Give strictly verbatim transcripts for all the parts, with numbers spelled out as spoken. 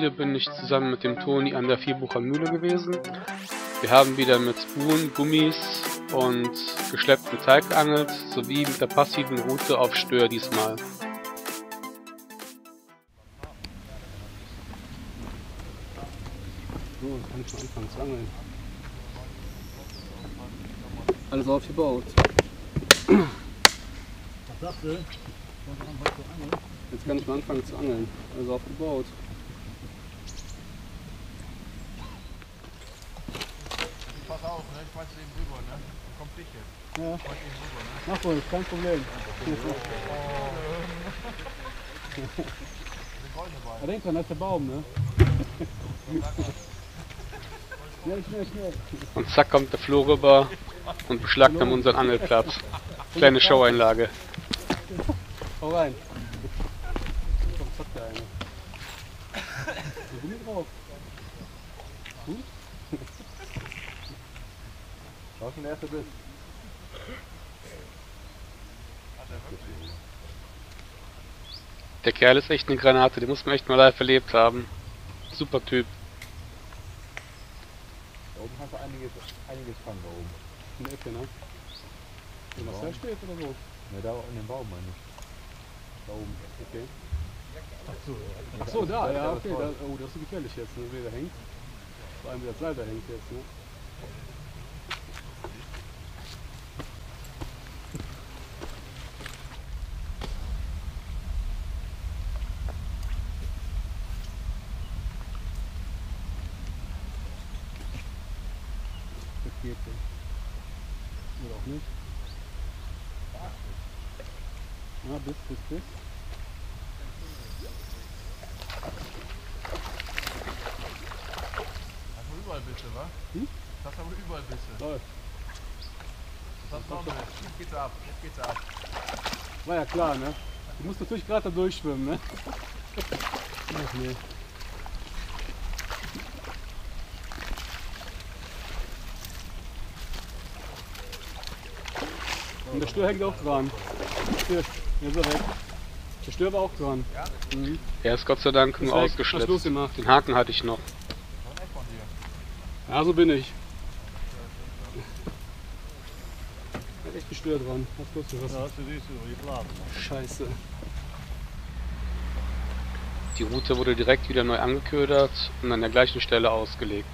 wieder bin ich zusammen mit dem Toni an der Vierbucher Mühle gewesen. Wir haben wieder mit Spoon, Gummis und geschleppten Teig geangelt, sowie mit der passiven Route auf Stör diesmal. So, jetzt kann ich mal anfangen zu angeln. Alles aufgebaut. Was sagst du? Jetzt kann ich mal anfangen zu angeln. Alles aufgebaut. Pass auf, ne? Ich weiß eben rüber, ne? Da kommt dich jetzt. Ja. Ich weiß eben rüber, ne? Mach ruhig, kein Problem. Da denkt man, das ist der Baum, ne? Schnell, schnell, schnell. Und zack kommt der Flo rüber und beschlagnahmt unseren Angelplatz. Kleine Showeinlage. Hau rein. Komm, zack der eine. Der Gummi drauf. Gut? War schon der erste Biss. Der Kerl ist echt eine Granate, den muss man echt mal live erlebt haben. Super Typ. Da oben hast du einiges, einiges fangen da oben. In der Ecke, ne? Wo was da steht oder so? Ne, da in dem Baum meine ich. Da oben. Okay. Ach so, Ach so da, ja, okay. Da, oh, das ist gefährlich jetzt, ne? Wie der hängt. Vor allem wie das Seil da hängt jetzt, ne? Das geht so. Oder auch nicht. Ja, bis, bis, bis. Hast du überall Bisse, wa? Hm? Das hast aber überall Bisse. Läuft. Das hast du auch nicht. Jetzt geht's ab, jetzt geht's ab. War ja klar, ne? Du musst natürlich gerade da durchschwimmen, ne? Ach nee. Und der Stör hängt auch dran. Hier, hier ist er weg. Der Stör war auch dran. Ja? Mhm. Er ist Gott sei Dank nur ausgeschleppt. Den Haken hatte ich noch. Ja, so bin ich. Hat echt ein Stör dran. Was kostet was? Ja, hast du siehst du, geladen. Scheiße. Die Route wurde direkt wieder neu angeködert und an der gleichen Stelle ausgelegt.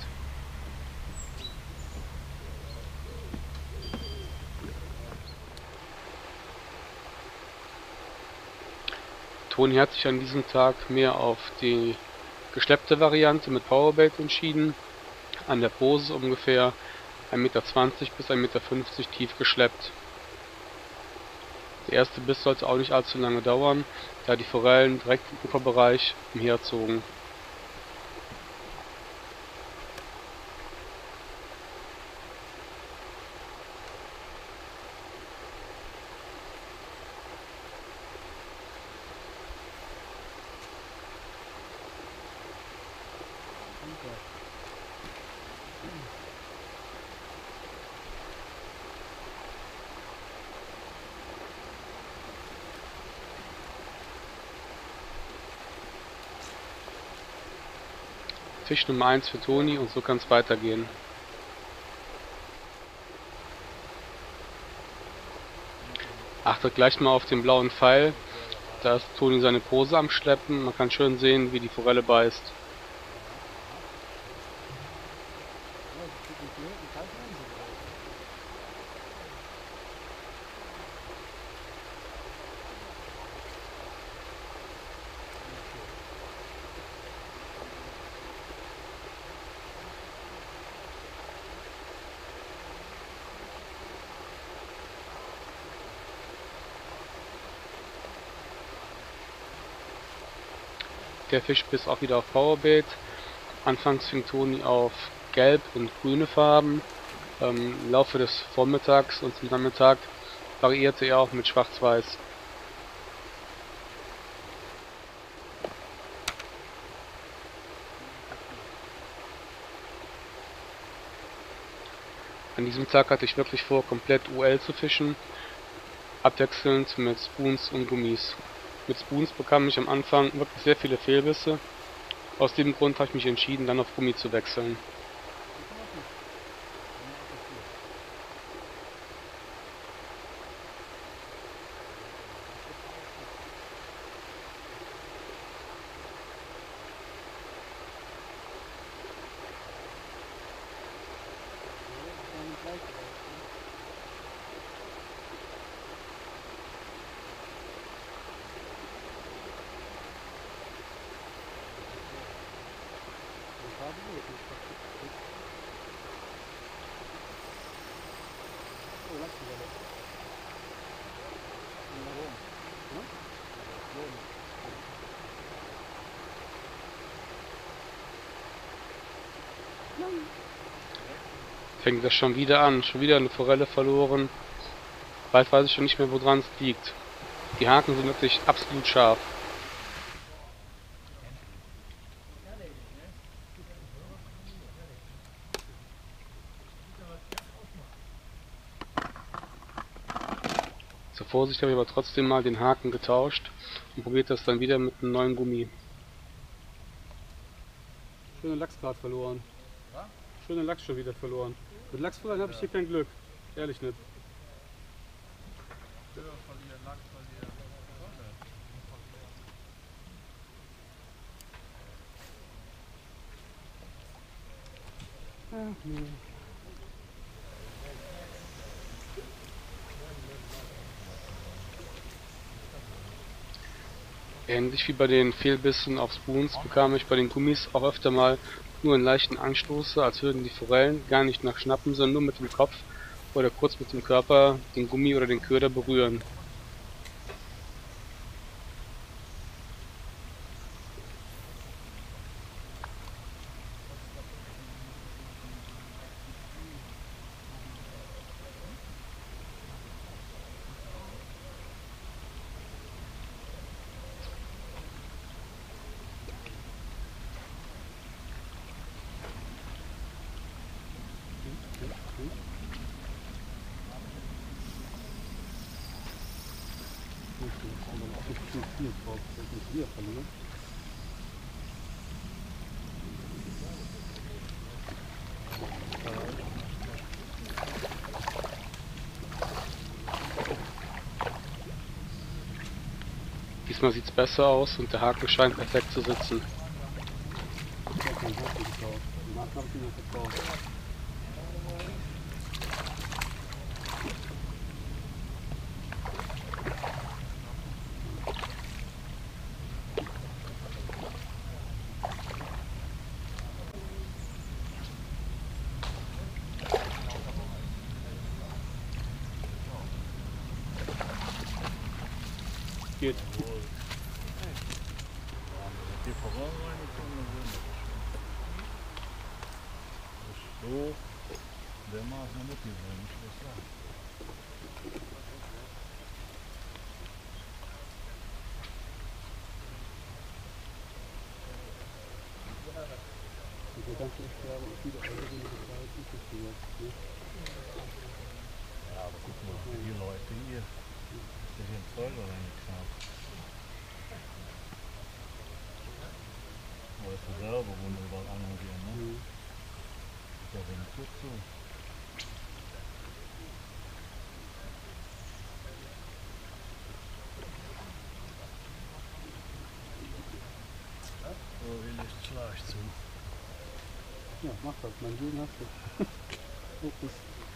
Toni hat sich an diesem Tag mehr auf die geschleppte Variante mit Powerbait entschieden. An der Pose ungefähr ein Meter zwanzig bis ein Meter fünfzig tief geschleppt. Der erste Biss sollte auch nicht allzu lange dauern, da die Forellen direkt im Uferbereich umherzogen. Fisch Nummer eins für Toni und so kann es weitergehen. Achtet gleich mal auf den blauen Pfeil, da ist Toni seine Pose am Schleppen, man kann schön sehen, wie die Forelle beißt. Der Fisch biss auch wieder auf Powerbait. Anfangs fing Toni auf gelb und grüne Farben. Ähm, Im Laufe des Vormittags und zum Nachmittag variierte er auch mit schwarz-weiß. An diesem Tag hatte ich wirklich vor, komplett U L zu fischen, abwechselnd mit Spoons und Gummis. Mit Spoons bekam ich am Anfang wirklich sehr viele Fehlbisse, Aus dem Grund habe ich mich entschieden, dann auf Gummi zu wechseln. Fängt das schon wieder an, schon wieder eine Forelle verloren. Bald weiß ich schon nicht mehr, woran es liegt. Die Haken sind wirklich absolut scharf. Zur Vorsicht habe ich aber trotzdem mal den Haken getauscht und probiert das dann wieder mit einem neuen Gummi. Schöne Lachs gerade verloren. Schöne Lachs schon wieder verloren. Mit Lachsforellen habe ich hier kein Glück. Ehrlich nicht. Ach, nee. Ähnlich wie bei den Fehlbissen auf Spoons bekam ich bei den Gummis auch öfter mal nur einen leichten Anstoß, als würden die Forellen gar nicht nach Schnappen, sondern nur mit dem Kopf oder kurz mit dem Körper den Gummi oder den Köder berühren. Diesmal sieht es besser aus und der Haken scheint perfekt zu sitzen. Geht. Die Vorausreinigung so dermaßen mitnehmen, ich muss sagen. Ja, aber guck mal, die Leute hier, die sind voll oder nichts haben. Weißt du selber, wo wir überall anmobieren, ne? Mhm. Da bin ich gut zu. So will ich gleich zu. Ja, mach das, mein Süden hast du. Fokus.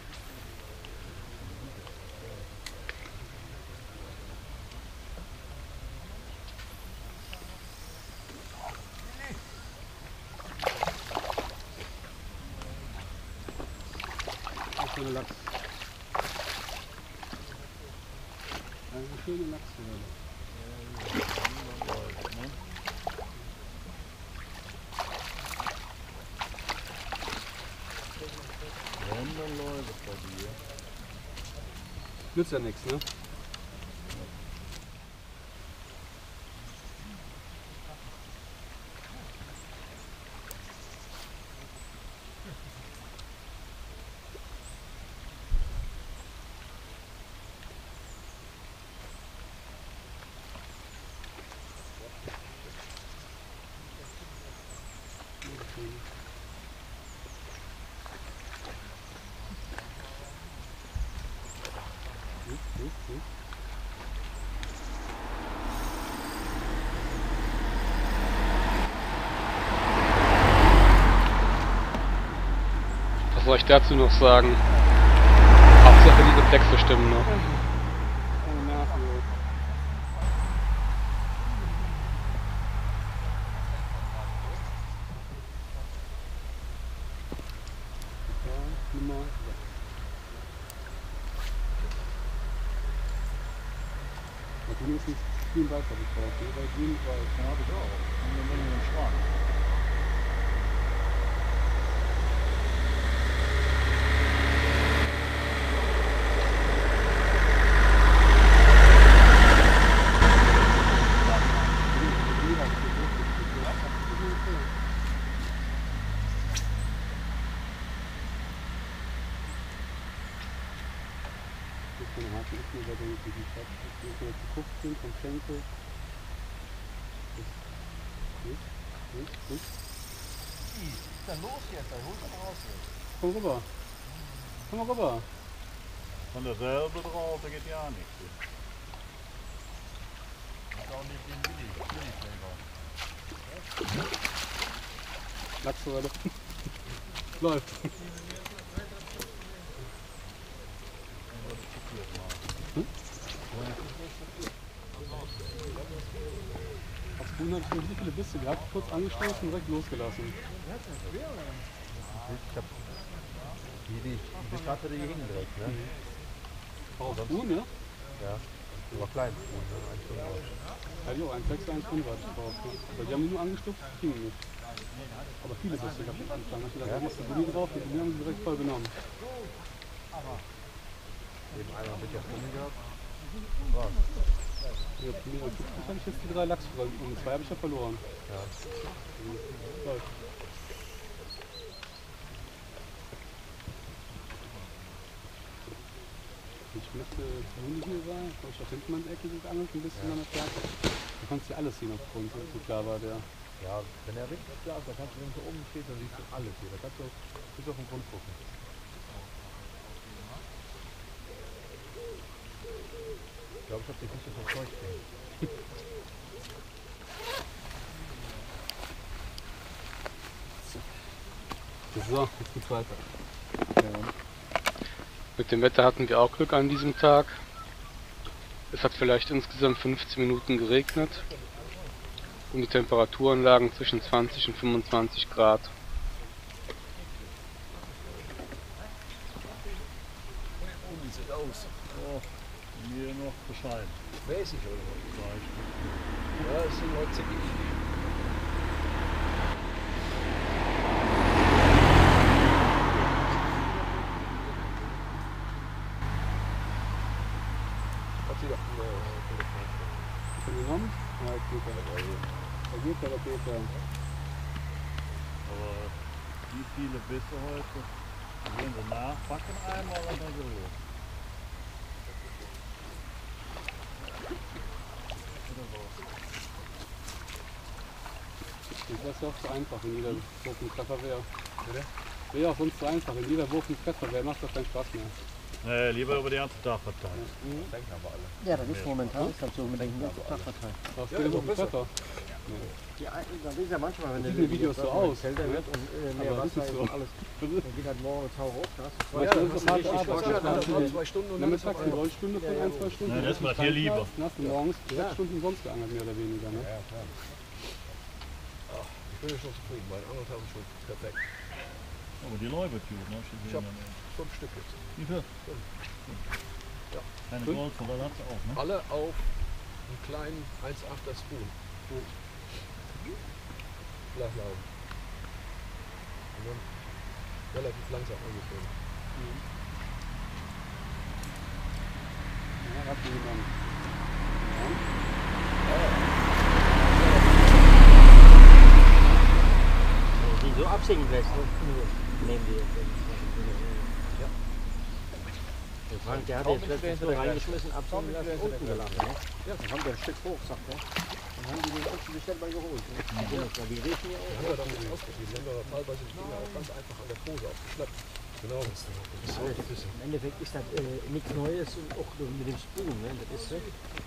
Schöne Lachs. Eine schöne Lachsforelle. Wenn, dann läuft es bei dir. Nützt ja nichts, ne? soll ich dazu noch sagen? Hauptsache die Reflexe stimmen noch. Grün ist nicht grün weiß, habe ich drauf. Weil grün weiß. Ja, habe ich auch. Und dann bin ich im Schrank. Vom Schenkel. Nicht, nicht, nicht. Was ist denn los jetzt? Da holst du raus jetzt. Komm rüber. Komm mal rüber. Von derselbe drauf, da geht ja nichts. Das ist auch nicht den Willi, Willi-Flavor. Lachsforelle. Läuft. Hm? Auf Grün habe ich schon so viele Bisse gehabt, kurz angestoßen und direkt losgelassen. Ich hab die, die, die Biss hatte die hingedreht, ne? Mhm. Auch auf Grün, ja? Ja, die war klein, ne? Ein Stunden aus. Ja, jo, ein sechs, ein fünf hatte ich drauf. Ne? Aber die haben die nur angestupft, ging nicht. Aber viele Bisse gehabt am Anfang. Da ja? Da ist der Gummi drauf, die Gummi haben sie direkt voll genommen. Eben einmal mit der Gummi gehabt. Ja, Gummi und fünfzig habe ich jetzt die drei Lachsforellen und zwei habe ich ja verloren. Ja. Läuft. Ich möchte Juni hier sein, wo ich auch hinten an der Ecke geangelt, ein bisschen ja. An der Stärke. Du kannst hier alles sehen aufgrund, so klar war der. Ja, wenn er richtig klar ist, dann kannst du, wenn du oben stehst, dann siehst du alles hier. Da kannst du bis auf den Grund gucken. Ich glaube, ich habe dich nicht so verscheucht. So, jetzt geht's weiter. Ja. Mit dem Wetter hatten wir auch Glück an diesem Tag. Es hat vielleicht insgesamt fünfzehn Minuten geregnet und die Temperaturen lagen zwischen zwanzig und fünfundzwanzig Grad. Und wie sieht aus? Oh, mir noch bescheiden. Mäßig oder was? Vielleicht. Ja, es sind heute zickig. Hat sie doch ein Telefon. Hast du genommen? Ja, jetzt geht er. Da geht er, da geht er. Aber wie viele Bisse heute? Wollen sie nachpacken einmal oder so? Das wäre ja auch so einfach, wenn jeder Wurf ein Treffer wäre. Wäre ja auch sonst so einfach, wenn jeder Wurf ein Treffer wäre, macht das keinen Spaß mehr. Nee, lieber über den ganzen Tag verteilt. Ja. Mhm. Denken aber alle. Ja, das ist momentan ist halt so, man denkt, den ganzen Tag verteilt. Brauchst Ja, du ist Wurf auch einen besser. Treffer? Ja, das ist ja manchmal, wenn Das der sieht in den Videos so aus, kälter ne? wird und äh, mehr Aber das Wasser ist ist so. und alles, dann geht halt morgen Tau hoch. Da hast du zwei Ja, Stunden, das ist hast du harte richtig Arbeit. Spaß. Ja, Ja, das dann ist zwei Stunden und Dann dann mit Taxi eine Rollstunde von ein, zwei Stunden. Ja, das macht hier lieber. Dann hast du morgens sechs Stunden umsonst geangelt, mehr oder weniger. Ne? Ja, klar. Ach, ich bin ja schon zufrieden. Meine anderthalb ist schon perfekt. Aber die läuft gut, ne? Ich habe fünf Stück jetzt. Wie viel? Fünf. Ja. Keine Fünf? Goldforelle hat sie auch, ne? Alle auf einen kleinen eins Komma achter Spoon. Flach laufen. Und dann relativ langsam angefangen. Ja, hat die genommen. die so absinken lässt, nehmen die jetzt. Ja. Der Frank, der hat jetzt letztens nur reingeschmissen, absinken lassen, unten gelassen. Ne? Ja. Dann haben wir ein Stück hoch, sagt er. Dann haben die den unten gestellt bei geholt. Ne? Ja. Ja, die riechen ja Wir haben ja damit ausprobiert. Wir haben ja teilweise die Dinger auch ganz einfach an der Pose aufgeschleppt. Genau. Das ist auch ein bisschen. Im Endeffekt ist das äh, nichts Neues und auch mit dem Spoon. Ne? Das ist, äh,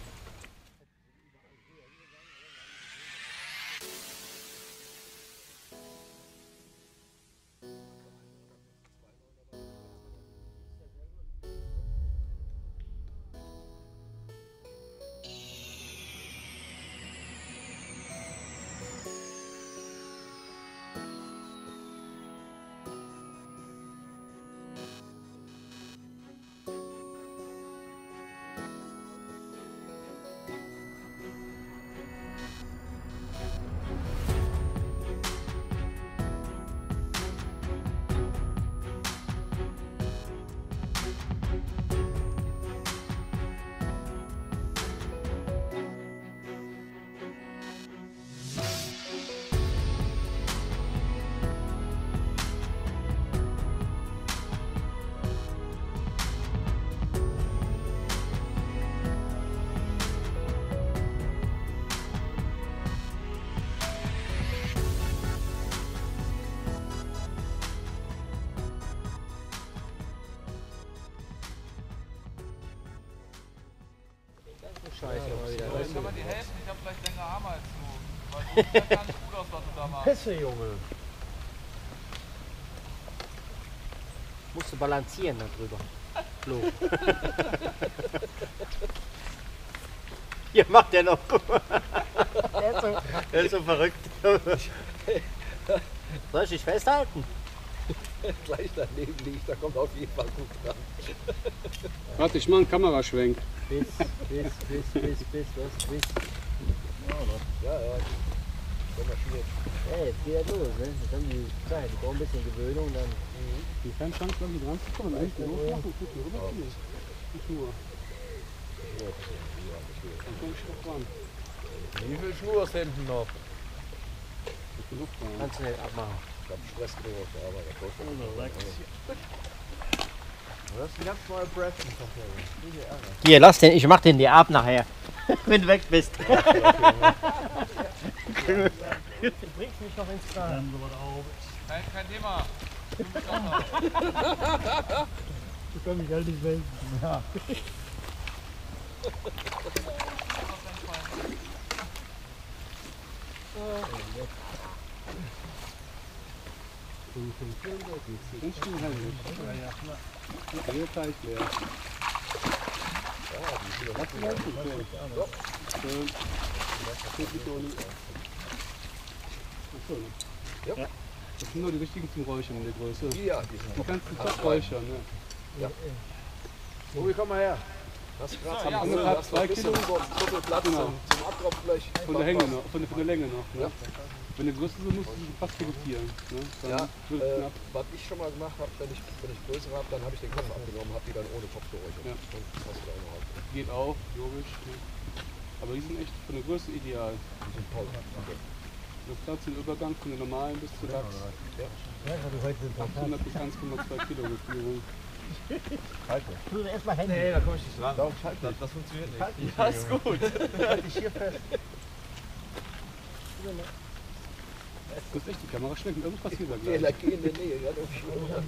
scheiße mal wieder. Ich kann mal dir helfen, ich habe vielleicht längere Arme als du. Weil so sieht gar nicht gut aus, was du da machst. Pisse, Junge. Musst du balancieren da drüber. Flo. Hier macht der noch. Der ist so, der ist so verrückt. Soll ich dich festhalten? Gleich daneben liegt, da kommt auf jeden Fall gut dran. Warte, ich mach einen Kameraschwenk. Bis, bis, bis, bis, bis, was, bis. Ja, ja. So marschiert. Ey, jetzt geht ja los, ne? Jetzt haben die Zeit, die brauchen ein bisschen Gewöhnung, dann. Die keinen Chance, glaube ich, dran zu kommen. Echt hochmachen, guck mal rüber. Nicht nur. Dann komm ich doch ran. Wie viel Schnur ist hinten noch? Ist genug dran. Kannst du nicht abmachen. Ich hab Stress genug auf der Arbeit. Das kostet Also, weg. Das ist ein ganz neuer Brad. Hier, lass den, ich mach den dir ab nachher. Wenn du weg bist. Du bringst mich noch ins Strahl. Dann so was auf. Kein, kein Thema. Ich bin mich auch noch. Ich kann mich halt nicht melden. Ja. Ganz schön heimlich. Ja, ja, klar. Hier Zeit leer. Lass ihn helfen. Schön. Gut mit Toni. Achso, ne? Ja. Das sind nur die richtigen zum Räuchern in der Größe. Ja, die sind Die kannst du top räuchern, ne? Ja. Tobi, komm mal her. Hast du gerade ja, am so Grill, knapp hast noch zwei ein bisschen Kilo. so Viertel Platz Genau. zum, zum Abtropfblech. Von der Länge noch, von der, von der Länge noch. Ne? Ja. Wenn du größer so musst du sie fast reduzieren. Ne? Dann Ja, wird es äh, knapp. was ich schon mal gemacht habe, wenn ich, wenn ich größere habe, dann habe ich den Kopf abgenommen, habe die dann ohne Kopf geräuchert. Ja. Und das hast du da auch noch auf. Geht auch, logisch. Ne? Aber die sind echt von der Größe ideal. Die sind toll. Okay. Du hast Platz den Übergang von der normalen bis zur Lachs. achthundert bis eins Komma zwei Kilo Gefühlung. Tu erstmal Hände. Nee, da komme ich nicht ran. Darum schalt Das, das funktioniert nicht. Halt dich, Ja, ist gut. halt dich hier fest. Du hast echt die Kamera schwenken, irgendwas passiert da Ja, gleich. da geh in der Nähe. Ja, doch schon.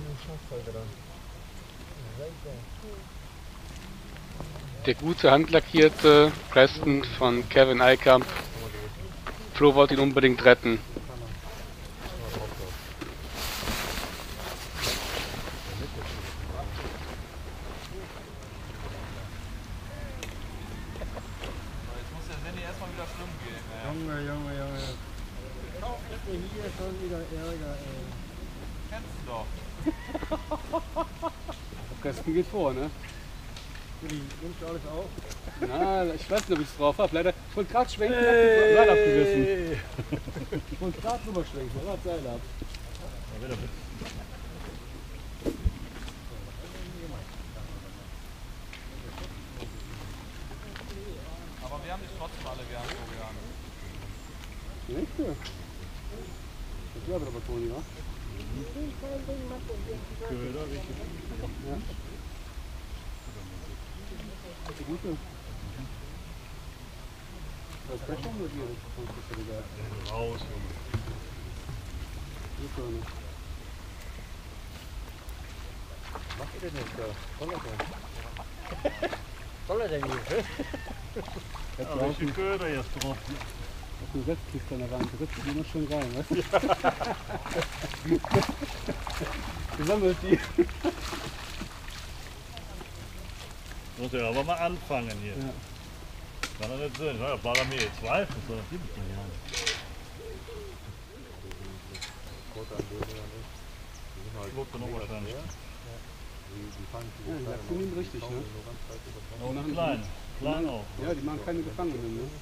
Der gute handlackierte Preston von Kevin Eikamp. Flo wollte ihn unbedingt retten. Jetzt muss der Sandy erstmal wieder schwimmen gehen. ey. Junge, Junge, Junge. Hier schon wieder Ärger, ey. Kennst du doch. Preston geht vor, ne? Nimmst du alles auf? Na, ich weiß nicht, ob ich es drauf habe. Leider, ich wollte gerade schwenken, hab das Seil abgerissen. Ich wollte gerade drüber schwenken, aber das Seil ab. Aber wir haben dich trotzdem alle gern, Florian. Nicht? Das glaube aber Toni, wa? Köder, richtig. Ja. Die gute. Was ist das schon mit dir? Raus, Junge. Super, ne? Was macht ihr denn jetzt da? Soll er denn? Soll er denn hier? Jetzt Aber auf ich bin Köder jetzt drauf. eine Setzkiste an der Wand, da setzt du die immer schön rein, weißt du? Gesammelt die. Muss ja aber mal anfangen hier. Ja. Kann doch nicht sein. Ja, war er mir jetzt Zweifel, so das gibt es doch gar nicht. Schluckt er noch wahrscheinlich. Ja, die Achsen nehmen richtig, ne? Auch machen klein, die- klein auch. Ja, die machen keine Gefangenen, ne?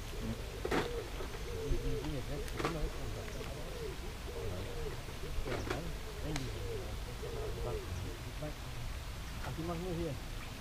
Ach, die machen nur hier.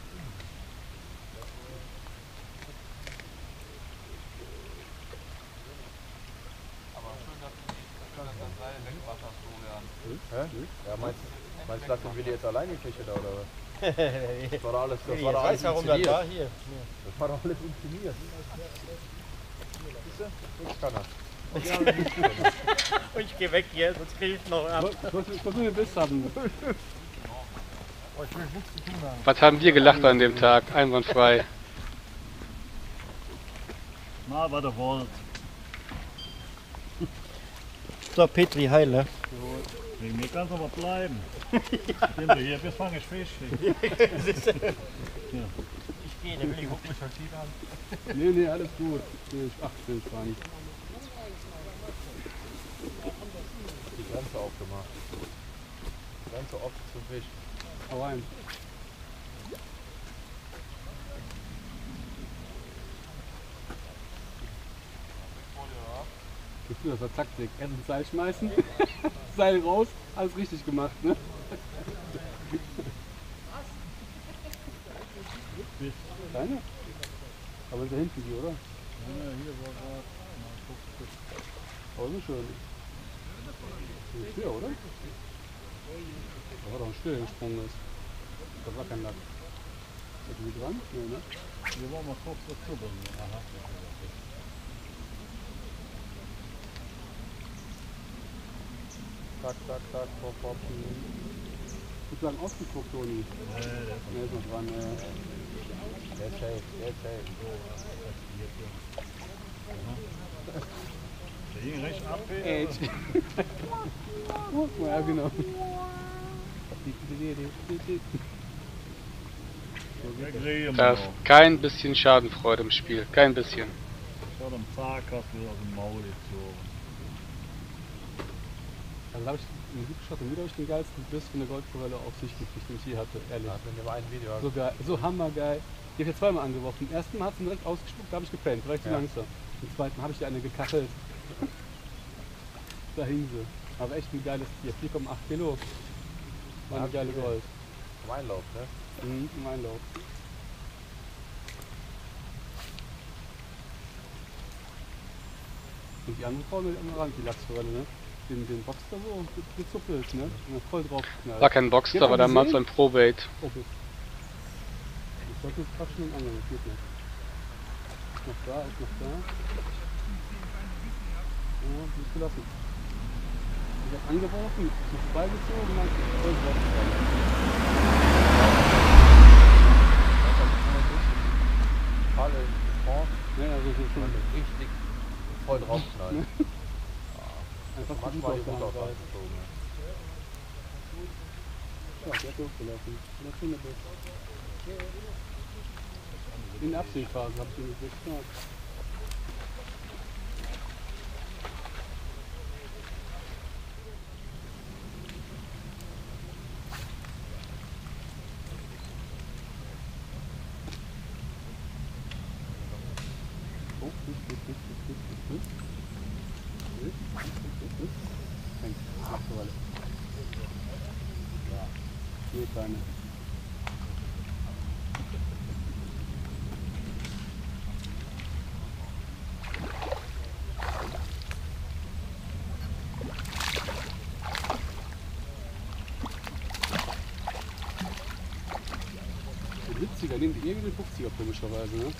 Aber schön, dass du die, schön, dass das Seil wegwasserst, Florian. Hä? Ja, meinst, meinst du, lassen wir die jetzt allein die Fische da oder was? Das Ich war doch alles, das war doch alles weiß, warum das inszeniert. war hier. Das war doch alles inszeniert. Siehst du? Jetzt kann er. Und ich geh weg hier, sonst krieg ich noch ab. Ich muss ich muss nur den Biss haben. Oh, ich will nichts zu tun haben. Was haben wir gelacht an dem Tag? Einwandfrei. Na, was ihr wollt. So, Petri, heile. Wegen mir kannst du aber bleiben. Sind wir hier, bis fange ich Fisch. Ich gehe, der will ich gucken mich halt wieder an. Nee, nee, alles gut. Nee, ich ach, bin dran. Die Grenze aufgemacht. Grenze offen zum Fisch. Hau rein. Gefühl, das war Taktik. Erst ins Seil schmeißen, Seil raus, alles richtig gemacht, ne? Deine? Aber da hinten die, oder? Ja, hier war gerade. Aber so schön. Ein Stier, oder? Da war doch ein Stier, der gesprungen ist. Das war kein Lack. Ist die dran? Nee, ne? Hier wollen wir kurz dazu bringen. Aha. Zack, zack, zack, pop, pop. Ich sagen ausgeguckt, Toni. Nee, der ist Ne, ist noch dran. Äh. Der ist safe, der ist safe. Der ging recht ab. Edge. Ja, genau. Der kriegen Da wir ist noch. kein bisschen Schadenfreude im Spiel. Kein bisschen. Ich habe einen Fahrkast wieder aus dem Maul gezogen. Also habe ich in Südstadt und wieder ich den geilsten Biss von der Goldforelle auf sich gekriegt, den ich je hatte, ehrlich. Da hat mir nur ein Video So geil, so hammergeil. Die habe ich ja zweimal angeworfen. Im ersten Mal hat sie direkt ausgespuckt, da habe ich gepennt, war ich zu Ja. langsam. Im zweiten habe ich dir eine gekachelt. Da hing sie. Aber echt ein geiles Tier, vier Komma acht Kilo. War eine Ja, geile cool. Gold. Im Einlauf, ne? Mhm, im Einlauf. Und die andere Frau mit am Rand, die Lachsforelle, ne? Den, den Box da so gezuppelt, ne? Und voll drauf geknallt. War kein Boxster, Ja, war damals gesehen? ein Probait. Oh, gut. Ich sollte jetzt quatschen und angeln, das geht nicht. Ist noch da, ist noch da. Ja, nicht gelassen. Ich hab angeworfen, ist vorbeigezogen, dann ist voll drauf gefallen. Falle in France, Ja, also so schon richtig voll draufknallen. einfach zu gut Manchmal die auf der Hut Hand auf war. angezogen. Ja, der hat durchgelaufen. Der schöne Biss. In der Absehphase hab ich ihn nicht gesagt. Oh, gut, gut, gut, gut, gut, gut, gut. Gut, gut, gut, gut. Fängt, macht so alles. Nee, kleine. Der siebziger nimmt irgendwie den fünfziger komischerweise, ne?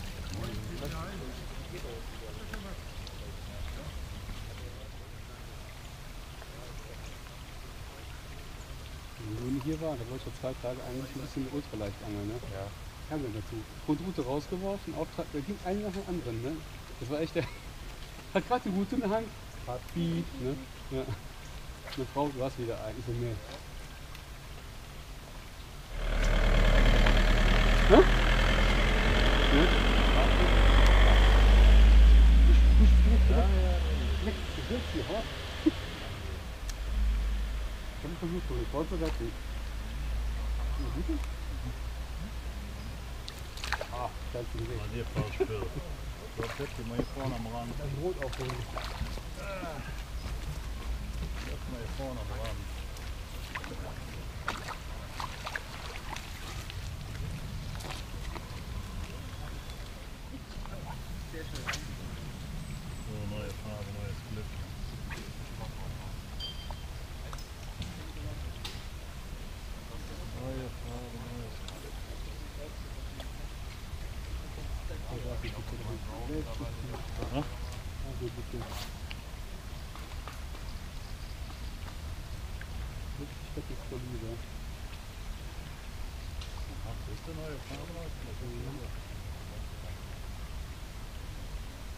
Wenn wir nicht hier waren, da wollte ich vor zwei Tagen eigentlich ein bisschen ultraleicht angeln, ne? Ja. Kam dann dazu. Grundroute rausgeworfen, Auftrag, da ging einer nach dem anderen, ne? Das war echt der. Hat gerade die Route in der Hand. Hat Beat, ne? Ja. Eine Frau, du hast wieder ein, ich so, nee. Hä? Ne? Ja, ja. Leck, du willst hier, ha? Ich hab versucht, so eine Frau zu retten. Eine gute? Ah, ganz im Weg. War dir falsch Bild. So, jetzt mal hier vorne am Rand. Das Rot aufholen. Jetzt mal hier vorne am Rand. So, neue Farbe, neues Glück. Neue Farbe, neues Glück. Aha. Also bitte. Wirklich fettes Kaliber. Ach, ist der neue Farbe?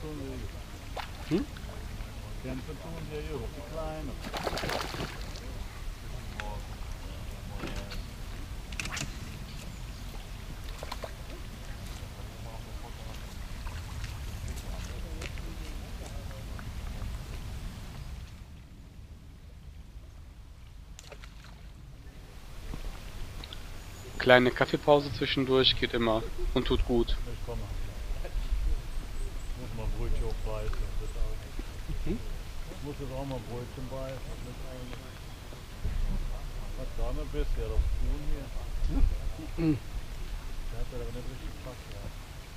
tun sie. Hm? Kämpfen tun sie ja über die Kleinen. Kleine Kaffeepause zwischendurch geht immer und tut gut. Ich komme. Ich muss mal Brötchen aufbeißen. Das auch. Mhm. Ich muss jetzt auch mal Brötchen beißen. Was da noch bist, ja doch tun hier. Mhm. Der hat ja aber nicht richtig gepasst, ja.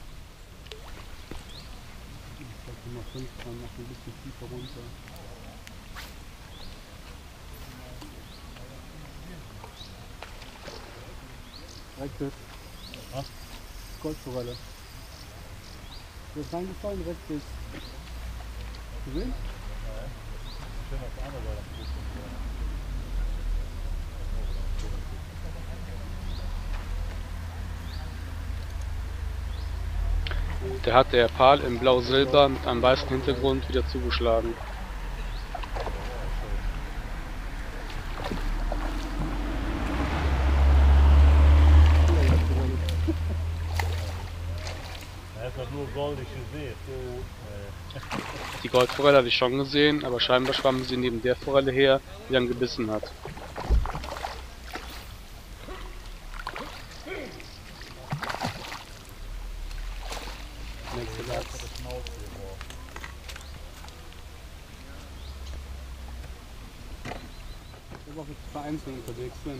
Ich sag Nummer fünf, dann noch ein bisschen tiefer runter. Rechts. Was? Goldforelle. Der ist reingefallen, rechts. Gesehen? Schön auf der anderen Seite am Fuß. Da hat der Pal im Blau-Silber mit einem weißen Hintergrund wieder zugeschlagen. Er ist doch nur goldig gesehen. Die Goldforelle hatte ich schon gesehen, aber scheinbar schwamm sie neben der Forelle her, die dann gebissen hat. Nächste Lachs. Ich habe auch jetzt vereinzelt unterwegs sind.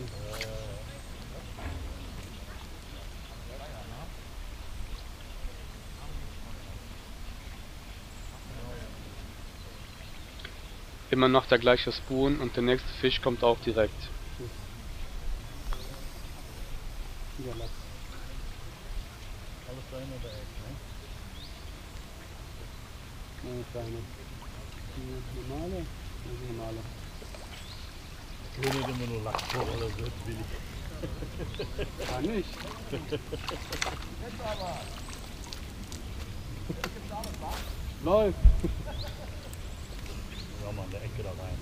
Immer noch der gleiche Spoon und der nächste Fisch kommt auch direkt. Wieder Lachs. Alles da in der Ecke, ne? Eine kleine. Die normale? Die normale. Ich will nicht immer nur Lachsforelle, das wird billig. Kann nicht. Läuft. Ja, mal in der Ecke da rein.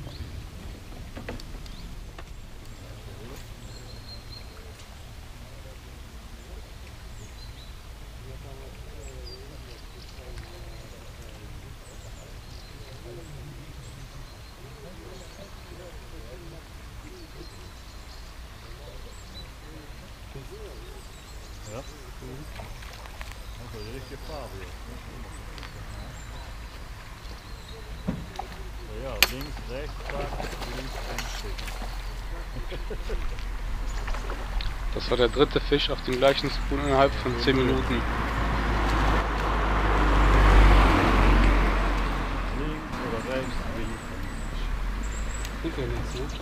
Ja. Also die richtige Farbe jetzt. Ne? Ja, links, rechts, zack, links, rechts, Das war der dritte Fisch auf dem gleichen Spoon innerhalb von zehn Minuten. links oder rechts, links. Kriegt ja nichts, ne?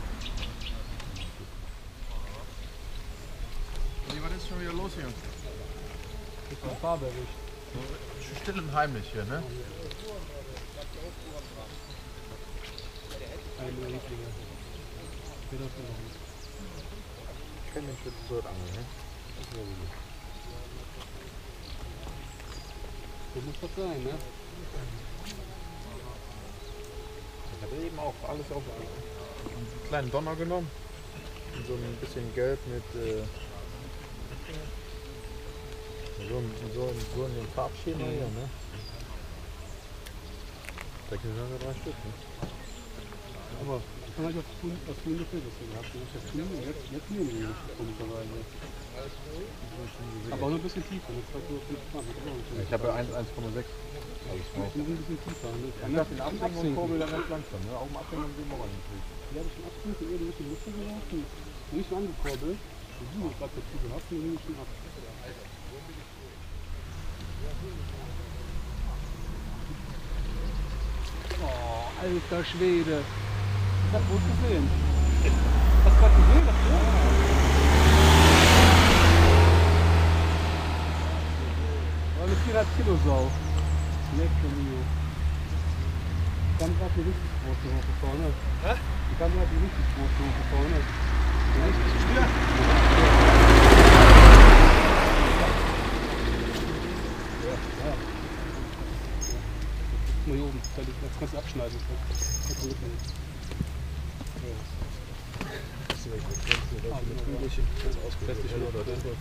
Was ist schon wieder los hier? Ich habe Farbe erwischt. So still und heimlich hier, ne? Eine Riedlinge. Wieder verloren. Ich kenne den Schritt so angeln, ne? Das ist ja gut. So muss das sein, ne? Ich habe eben auch alles auf einen kleinen Donner genommen. Und so ein bisschen Gelb mit äh, so, so, so in dem Farbschema hier, ne? Da kriegen wir drei Stück, ne? Aber ich kann halt auf Spoon, auf Spoon gefüllt, das gehabt. Ich hab das Spoon, jetzt, jetzt nehmen wir die komischerweise. Aber auch noch ein bisschen tiefer, mit zwei Komma fünf Gramm. Ich habe ja eins Komma sechs. Also Ich bin ein bisschen tiefer. Ne? ich lasse den Absenken und kurbel dann ganz langsam, ne? Auch im Absenken und dem Morgen nicht. Die habe ich schon abgesenkt und eben mit dem Muster geworfen. Nicht so angekurbelt. Die Suche gerade dazu gehabt und nehme ich schon ab. Oh, alter Schwede. Ich hab wohl gesehen. Hast du gerade gesehen? Das war eine vierhundert Kilo Sau. Lecker mio. Die kam gerade eine richtig große Hoche vorne. Hä? Die kam gerade eine richtig große Hoche vorne. Ja, ich bin schwer. Ja, ja. Das kannst du abschneiden. Das kannst du mitnehmen. Das ist welche Grenze, welche mit Kügelchen, ganz ausgesetzt oder das wird.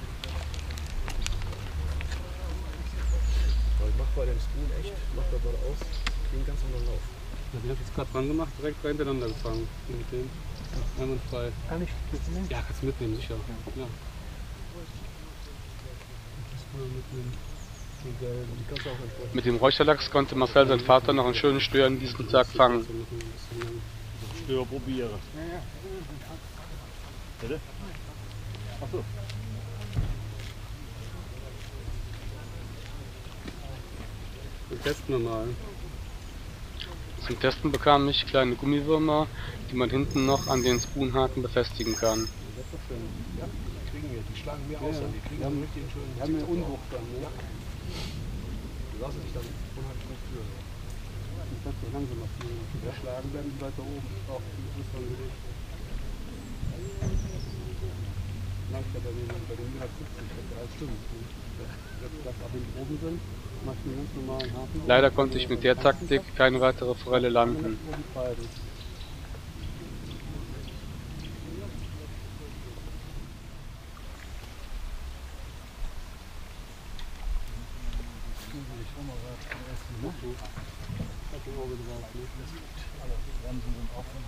Weil ich mach bei dem Spoon echt, mach da gerade aus, den ganz anderen Lauf. Ja, den hab ich jetzt gerade dran gemacht, direkt drei hintereinander gefangen. Mit dem. Einwandfrei. Kann ich mitnehmen? Ja, kannst du mitnehmen, sicher. Ja. Das mal mitnehmen. Die gelben. Die kannst du auch entsprechend. Mit dem Räucherlachs konnte Marcel sein Vater noch einen schönen Stör an diesem Tag fangen. Stör probieren. Bitte? Achso. Wir testen wir mal. Zum Testen bekam ich kleine Gummiwürmer, die man hinten noch an den Spoonhaken befestigen kann. Das ist doch schön. Ja, die kriegen wir, die schlagen wir Ja, aus, ja. die kriegen Wir haben- einen richtigen schönen Wir haben ja Zickzack. Unwucht dann, ne? Die lassen sich dann unheimlich gut führen. Das kannst du langsamer führen. Ja. Schlagen werden die weiter oben. Auch die größeren Gewicht. Leichter bei den, bei den hundertsiebzig, das ist alles stimmt. Das ab den oben sind, mach ich einen ganz normalen Haken. Leider konnte ich mit der Taktik keine weitere Forelle landen. Und die beiden. Ich hab Auge drauf, ne? Alle Bremsen sind offen.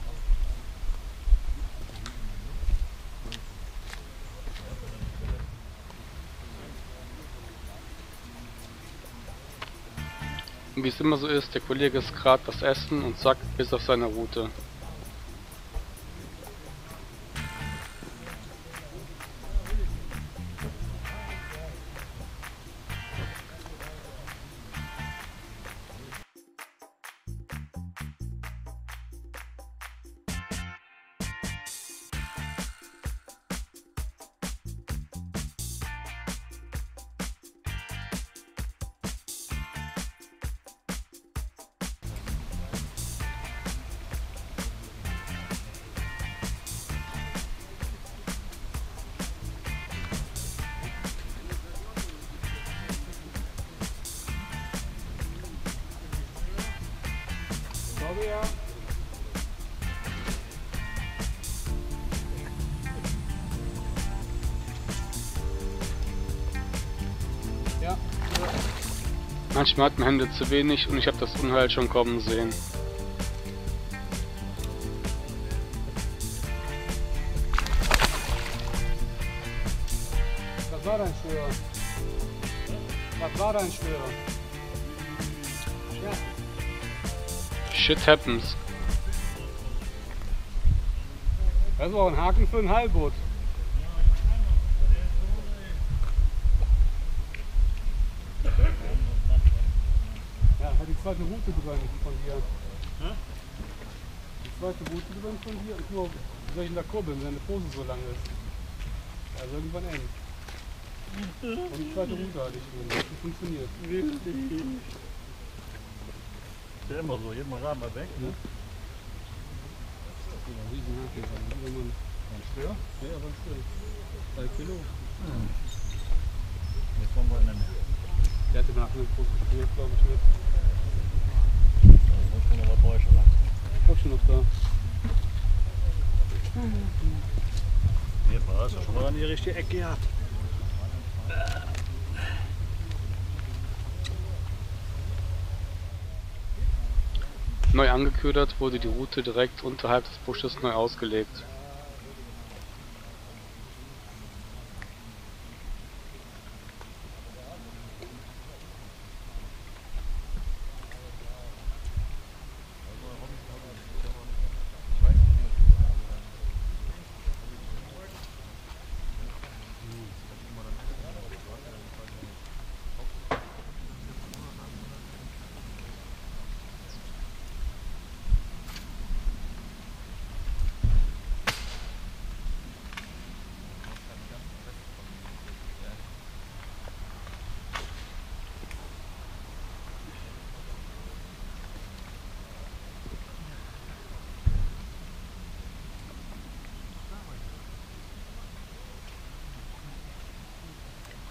Und wie es immer so ist, der Kollege ist gerade was essen und zack, bis auf seine Route. Sorry, ja. Ja. Manchmal hat man Hände zu wenig und ich habe das Unheil schon kommen sehen. Was war dein Schwör? Was war dein Schwör? Ja. Shit happens. Das ist auch ein Haken für ein Heilboot. Ja, hat die zweite Route drin von dir. Die zweite Route drin von dir und nur soll ich in der Kurbeln, wenn deine Pose so lang ist. Also irgendwann eng. Und die zweite Route hatte ich drin. Das funktioniert. Wirklich. Ist ja immer so, jeden Mal Rad mal weg. Ne? Ja, Riesenhaken. Irgendwann. Ein Stör? Ja, aber schön. Drei Kilo. Jetzt wollen wir nehmen. Der hatte nach einem großen Spiel, glaube ich, mit. Da muss schon noch was Räuscher lang. Ich hab schon noch da. Jetzt war das ja schon mal an die richtige Ecke gehabt. Neu angeködert wurde die Route direkt unterhalb des Busches neu ausgelegt.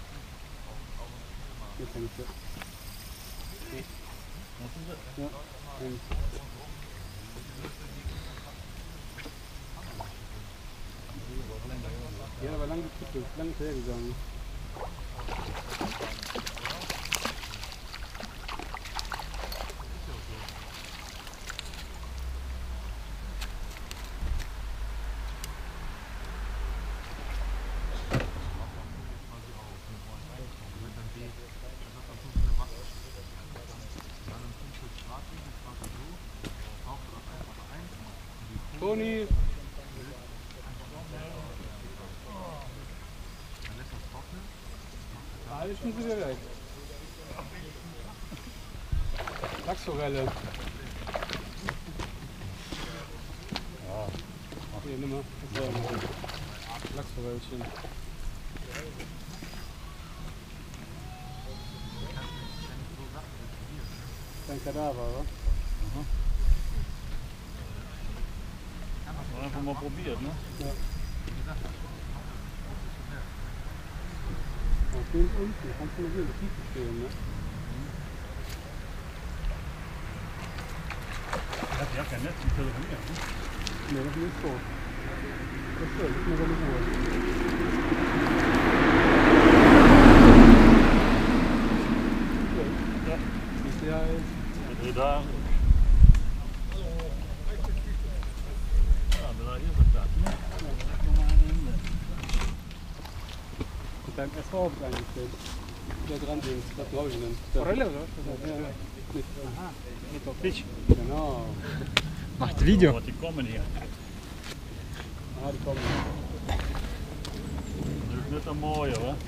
Hier kann ich ja. Was ist das? Ja. Ja, aber lang gekippt, lang ist hergegangen. Toni! Alles schon wieder weg. Lachsforelle. Ja. Hier, nimm mal. Das ist ja Lachsforellchen. Kein Kadaver, oder? Mhm. Einfach mal probiert, ne? Ja. Auf den unten, kannst du mal sehen, die Tiefe stehen, ne? Er hat ja kein Netz zum Telefonieren, ne? Ne, das ist nicht so. Das ist schön, das ist mir seine Ruhe. Ja. Ist der halt. Also da. Ja, da ist er Platz, ne? Ja, nochmal eine Hände. Und beim S V wird eingestellt. Der dran ist, das glaube ich nicht. Forelle, oder? Ja, ja. Nicht. Aha, nicht auf Fisch. Genau. Macht Video. Oh, die kommen hier. Ah, die kommen. Das ist nicht einmal, oder?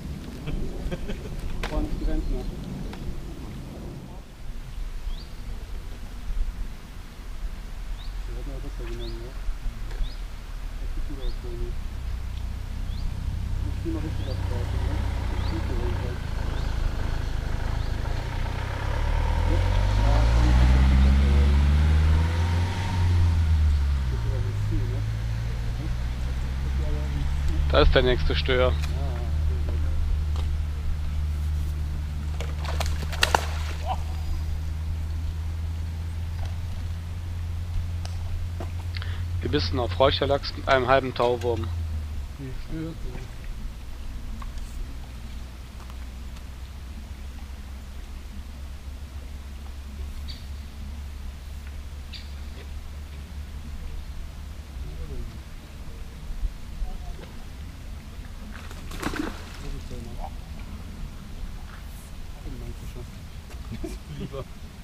zwanzig Rentner. Die hätten wir besser genommen, ja? Das sieht gut aus, Toni. Ich spiele noch richtig abwarten, ne? Ich spiele runter. Ja, ja, komm, ich muss das besser werden. Das ist aber nicht viel, ne? Das ist aber nicht viel. Da ist der nächste Stör. Ja, sehr gut. Gebissen auf Räucherlachs mit einem halben Tauwurm. Wie stört sie? Lieber.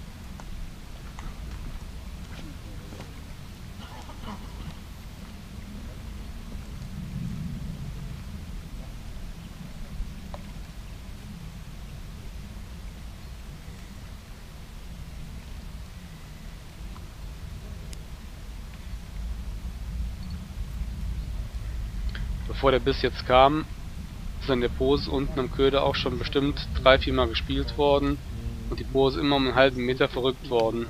Bevor der Biss jetzt kam, ist an der Pose unten am Köder auch schon bestimmt drei, vier Mal gespielt worden und die Pose immer um einen halben Meter verrückt worden.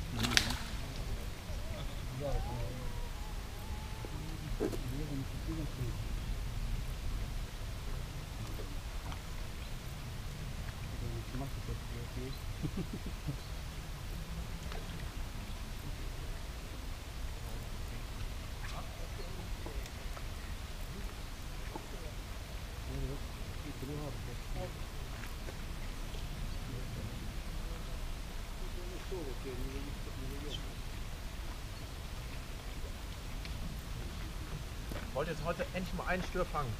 Ich wollte jetzt heute endlich mal einen Stör fangen.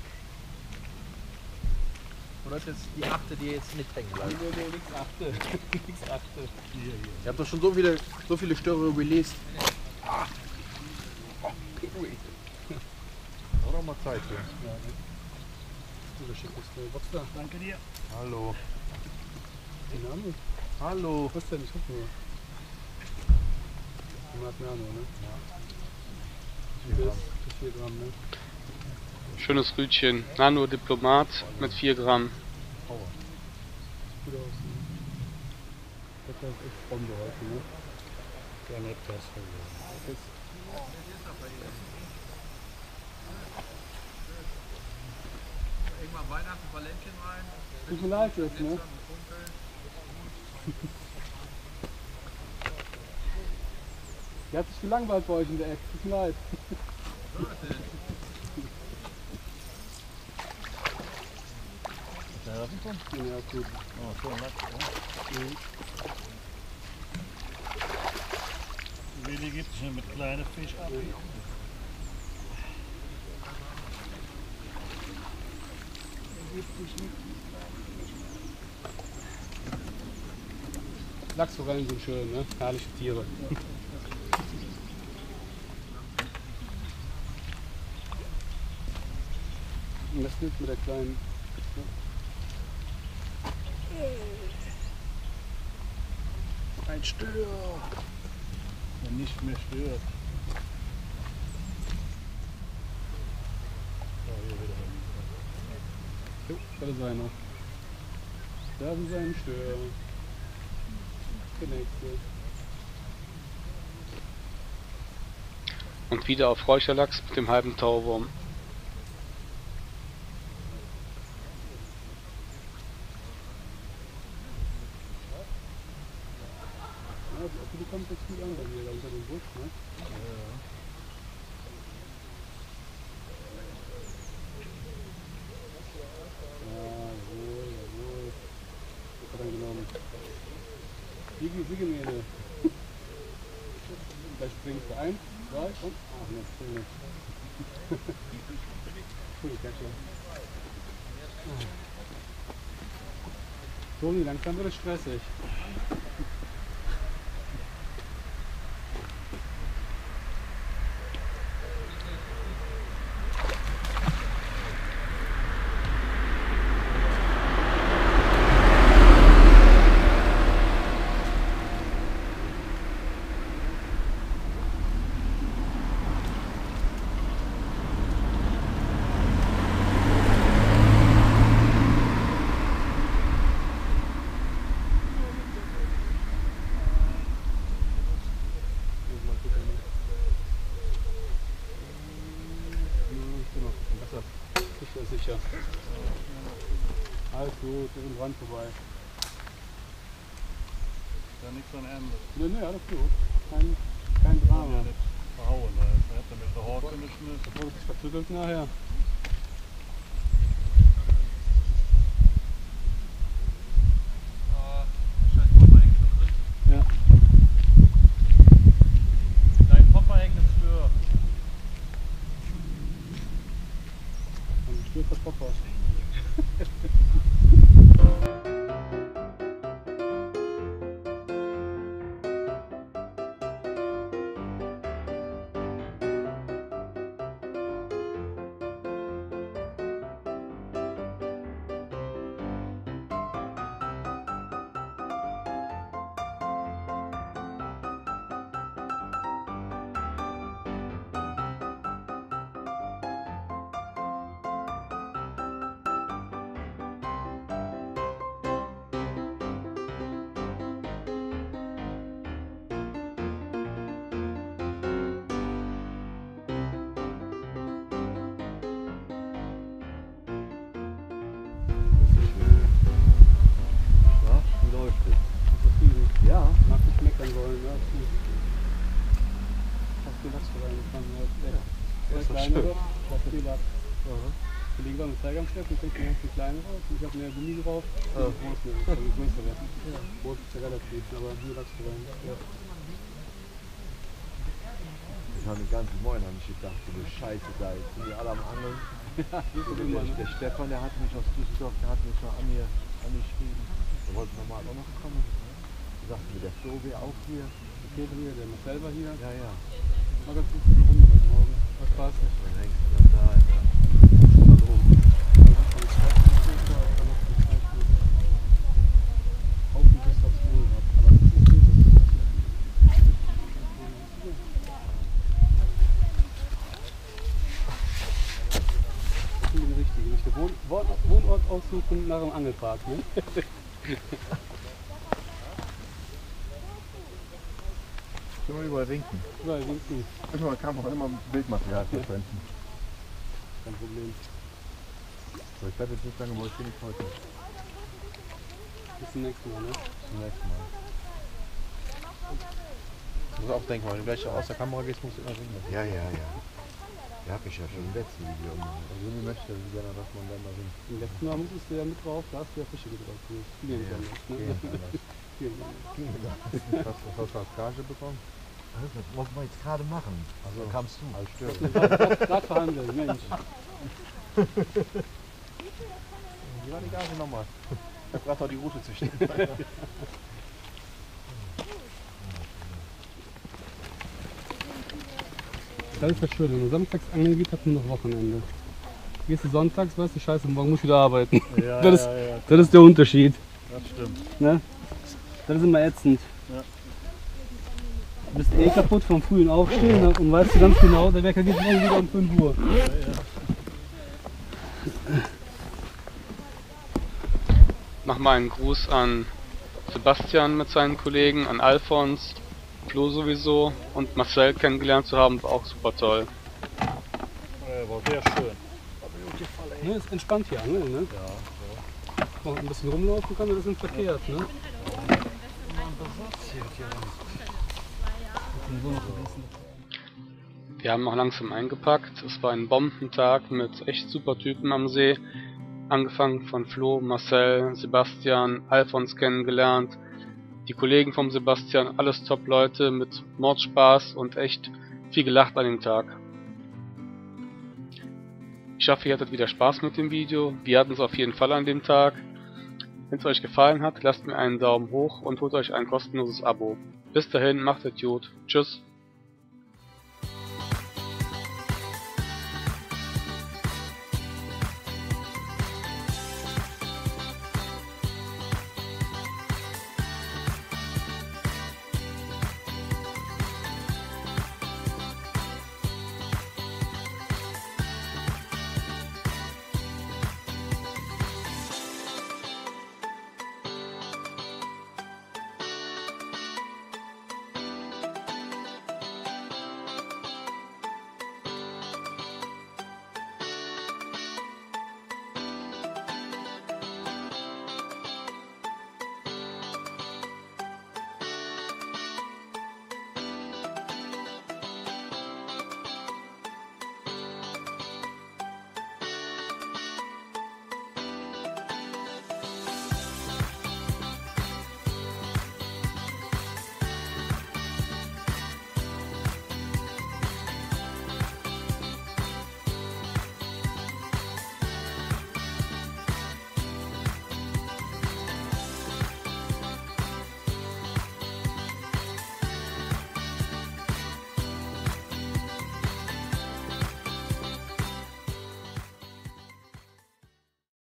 Oder ist jetzt die achte, die jetzt nicht hängen bleibt? Nee, nee, nix achte. Nix achte. Hier, hier. Ich habe doch schon so viele, so viele Störe released. Ah. Oh, Piri. War doch mal Zeit hier. Ja, ne? Du schickst du. Was da? Danke dir. Hallo. Den Namen? Hallo. Was denn? Ich hab nur. hundert Nano, ne? Ja. Bis vier Gramm, ne? Schönes Rütchen. Nano Diplomat mit vier Gramm. Gut aus, ne? Das ist echt Bombe heute, ne? Ja, nicht das. Jetzt. Irgendwann Weihnachten ein paar Lämpchen rein. Wie viel Leid ist, ne? Die hat sich gelangweilt bei euch in der Ecke. Tut mir leid. Ja, das ist schon. Ja, gut. Oh, schön Lachs, ja. Mhm. Willi gibt sich mit kleinen Fisch ab. Lachsforellen sind schön, ne? Herrliche Tiere. Und das gilt mit der kleinen. Ein Stör. Und nicht mehr stört. So, hier wieder. Jo, da ist einer. Da ist ein Stör. Der nächste. Und wieder auf Räucherlachs mit dem halben Tauwurm. Ja, die kommt jetzt gut an bei mir, da unter dem Busch, ne? Ja, jawohl, jawohl. Das hat er genommen. Sigi, Siegemähne. Gleich springst du ein, zwei und. Ach ne, spring nicht. Cool, ganz schön. Tobi, langsam wird es stressig. Sicher. Alles gut, wir sind dran vorbei. Da nichts an Ende. Ne, ne, alles gut. Kein, kein Ja, Drama. nicht verhauen, da ist er mit der Horte geschmissen. Bevor du dich verzügelt nachher. Ah, scheiß Popper hängt schon drin. Ja. Dein Popper hängt im Stör. Und stürzt der Popper. Ja, wie läuft es? Zufrieden. Ja. Mag nicht meckern wollen, ja, ist gut. Hast du Lachs reingefangen, ja. Zwei Ist doch kleinere, schön. das viel Lachs. Wir legen beim Zeiger am Schlepp und kriegen die ganzen kleinen raus. Und ich habe mehr Gummi drauf, und die groß nehmen, also größere. Groß ist ja relativ, aber nur Lachs rein. Ja. Ich habe den ganzen Morgen hab ich gedacht, du Scheiße da, jetzt sind die alle am Angeln. Ja, hier ist Der, immer, der, ne? der Stefan, der hat mich aus Düsseldorf, der hat mich noch an mir angeschrieben. Der wollte normal auch noch kommen. Der sagte mir, der Flo wäre auch hier. Der Gabriel, der Marcel war hier. Ja, ja. Mal ganz gut rum heute Morgen. Was war's? Dann hängst du dann da in der Wohn Wohn Wohnort aussuchen nach dem Angelpark, ne? Können wir überall winken. Überall winken, Müssen wir Kamera immer Bildmaterial verschwenden. kein Problem. So, ich bleibe jetzt nicht lange, wo ich bin nicht heute. Bis zum nächsten Mal, ne? Zum nächsten Mal. Du musst auch denken, wenn du gleich aus der Kamera gehst, musst du immer singen. Ja, ja, ja. Ja, hab ich ja schon im letzten Video gemacht. Also Juni möchte gerne, dass man dann mal singt. Im letzten Mal musstest du ja mit drauf, da hast du ja Fische gebracht. Vielen Ja, Dank. Gehen anders. Vielen Dank. Hast du hast du als Gage bekommen? Also, das wollten wir jetzt gerade machen. Also dann kamst du. Als Störung. Gerade verhandeln, Mensch. Wie war die Gage nochmal? Ich hab gerade noch die Route zu stehen. Das ist das Schöne, wenn du samstags angeln geht, hast du noch Wochenende. Gehst du sonntags, weißt du, scheiße, morgen musst du wieder arbeiten. Ja, Das ist, ja, ja, das ist der Unterschied. das stimmt. Ne? Das ist immer ätzend. Ja. Du bist eh kaputt vom frühen Aufstehen, ne? Und weißt du ganz genau, der Wecker geht morgen wieder um fünf Uhr. Mach mal einen Gruß an Sebastian mit seinen Kollegen, an Alfons, Flo sowieso und Marcel kennengelernt zu haben, war auch super toll. Ja, war sehr schön. Ne, ist entspannt hier angeln, ne? Ja, Auch ein bisschen rumlaufen kann, das ist nicht verkehrt, ne? Wir haben auch langsam eingepackt. Es war ein Bombentag mit echt super Typen am See. Angefangen von Flo, Marcel, Sebastian, Alfons kennengelernt. Die Kollegen vom Sebastian, alles Top-Leute mit Mordspaß und echt viel gelacht an dem Tag. Ich hoffe, ihr hattet wieder Spaß mit dem Video. Wir hatten es auf jeden Fall an dem Tag. Wenn es euch gefallen hat, lasst mir einen Daumen hoch und holt euch ein kostenloses Abo. Bis dahin, macht es gut. Tschüss.